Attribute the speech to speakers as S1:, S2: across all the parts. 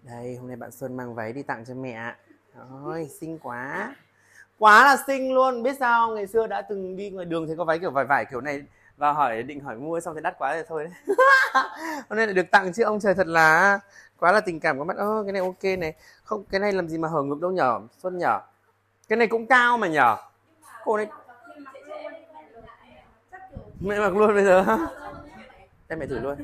S1: Đây, hôm nay bạn Xuân mang váy đi tặng cho mẹ. Ôi, xinh quá. Quá là xinh luôn. Biết sao không? Ngày xưa đã từng đi ngoài đường thấy có váy kiểu vải vải kiểu này và định hỏi mua xong thấy đắt quá rồi thôi đấy. Hôm nay lại được tặng chứ ông trời, thật là quá là tình cảm của mắt. Cái này ok này. Không, cái này làm gì mà hở ngực đâu nhở, Xuân nhở. Cái này cũng cao mà nhở. Cô này mẹ mặc luôn bây giờ. Em mẹ thử luôn.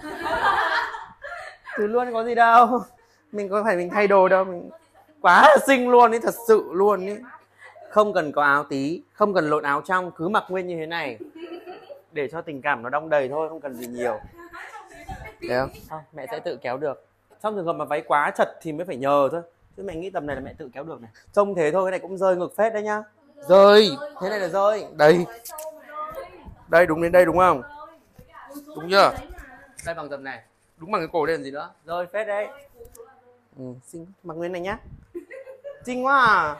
S1: Thử luôn có gì đâu. Mình có phải mình thay đồ đâu, mình quá là xinh luôn ấy, thật sự luôn ấy. Không cần có áo tí, không cần lộn áo trong, cứ mặc nguyên như thế này để cho tình cảm nó đong đầy thôi, không cần gì nhiều. Thấy không? Không, mẹ sẽ tự kéo được. Trong trường hợp mà váy quá chật thì mới phải nhờ thôi, chứ mẹ nghĩ tầm này là mẹ tự kéo được này. Trông thế thôi, cái này cũng rơi ngực phết đấy nhá. Rơi, thế này là rơi. Đây. Đây, đúng đến đây đúng không? Đúng chưa? Đây bằng tầm này. Đúng bằng cái cổ đây làm gì nữa. Rơi phết đấy. Xinh, mặc nguyên này nhá. Xinh quá à.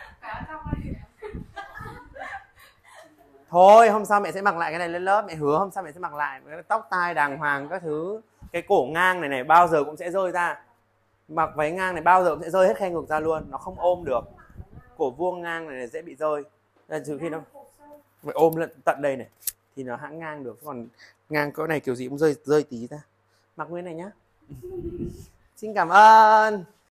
S1: Thôi hôm sau mẹ sẽ mặc lại cái này lên lớp, mẹ hứa hôm sau mẹ sẽ mặc lại với tóc tai đàng hoàng các thứ. Cái cổ ngang này bao giờ cũng sẽ rơi ra. Mặc váy ngang này bao giờ cũng sẽ rơi hết khe ngực ra luôn, nó không ôm được. Cổ vuông ngang này dễ bị rơi. Nên trừ khi nó phải ôm lên tận đây này thì nó hãng ngang được, còn ngang cỡ này kiểu gì cũng rơi tí ra. Mặc nguyên này nhá. Xin cảm ơn.